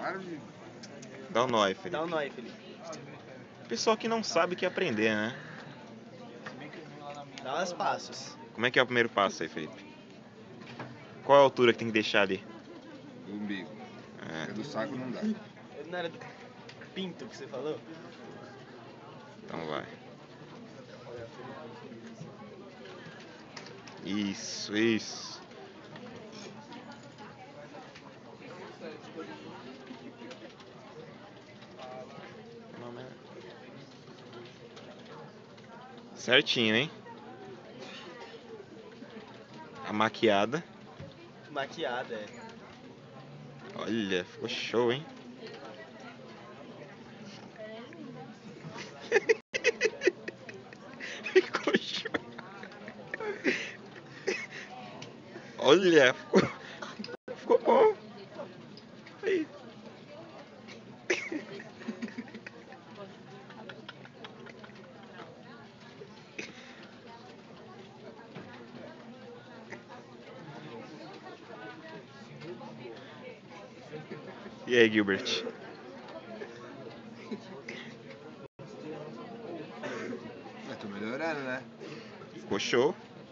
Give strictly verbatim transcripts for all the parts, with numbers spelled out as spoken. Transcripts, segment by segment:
Para de... Dá um nó aí, Felipe. Dá um nó aí, Felipe. Pessoal que não sabe que aprender, né? Dá os passos. Como é que é o primeiro passo aí, Felipe? Qual é a altura que tem que deixar ali? Do umbigo. É. É do saco não dá. Não era do pinto que você falou? Então vai. Isso, isso. Certinho, hein? A maquiada. Maquiada, é. Olha, ficou show, hein? Ficou show. Olha, ficou, ficou bom. Aí. E aí, Gilbert? Eu tô melhorando, né? Ficou show.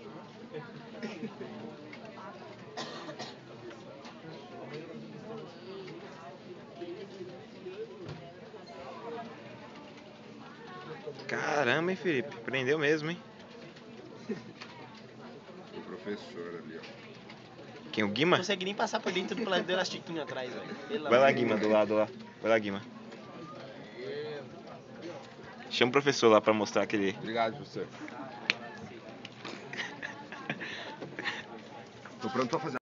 Caramba, hein, Felipe? Aprendeu mesmo, hein? O professor ali, ó. Quem? O Não Guima? consegue nem passar por dentro do pla- do elastiquinho atrás, velho. Vai lá, Guima, do lado lá. Vai lá, Guima. Chama o professor lá pra mostrar aquele... Obrigado, professor. Tô pronto pra fazer.